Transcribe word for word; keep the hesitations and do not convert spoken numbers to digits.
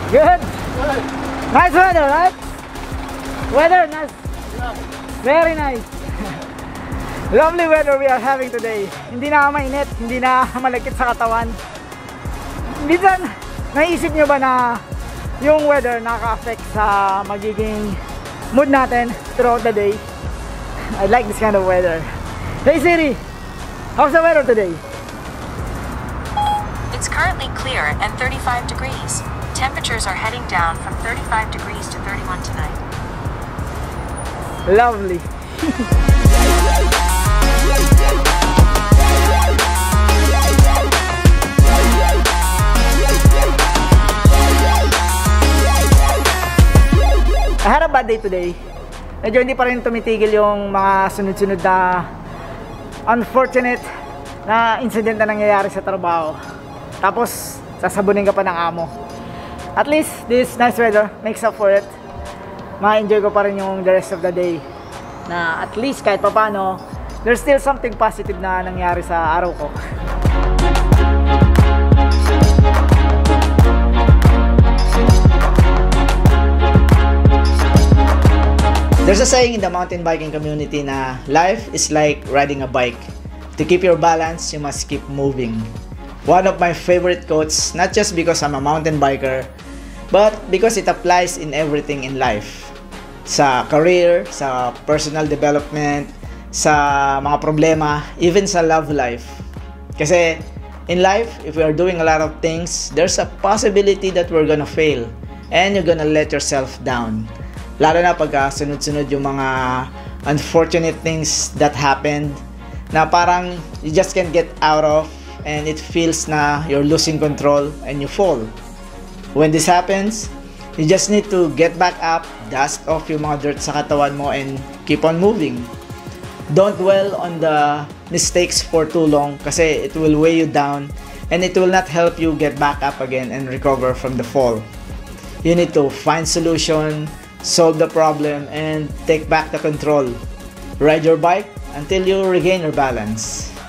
Good. Nice weather, right? Weather, nice. Very nice. Lovely weather we are having today. Hindi na mainit, hindi na malakit sa katawan. Minsan, naisip nyo ba na yung weather nakaka-affect sa magiging mood natin throughout the day? I like this kind of weather. Hey Siri, how's the weather today? It's currently clear and thirty-five degrees. Temperatures are heading down from thirty-five degrees to thirty-one tonight. Lovely. I had a bad day today. Medyo hindi pa rin tumitigil yung mga sunod-sunod na unfortunate na incident na nangyayari sa trabaho. Tapos, sasabunin ka pa ng amo. At least, this nice weather makes up for it. Ma-enjoy ko pa rin yung the rest of the day. Na at least kahit pa paano, there's still something positive na nangyari sa araw ko. There's a saying in the mountain biking community na life is like riding a bike. To keep your balance, you must keep moving. One of my favorite quotes, not just because I'm a mountain biker, but because it applies in everything in life. Sa career, sa personal development, sa mga problema, even sa love life. Kasi in life, if we are doing a lot of things, there's a possibility that we're gonna fail and you're gonna let yourself down. Lalo na pagka sunod-sunod yung mga unfortunate things that happened na parang you just can't get out of and it feels na you're losing control and you fall. When this happens, you just need to get back up, dust off yung mga dirt sa katawan mo and keep on moving. Don't dwell on the mistakes for too long kasi it will weigh you down and it will not help you get back up again and recover from the fall. You need to find solution, solve the problem, and take back the control. Ride your bike until you regain your balance.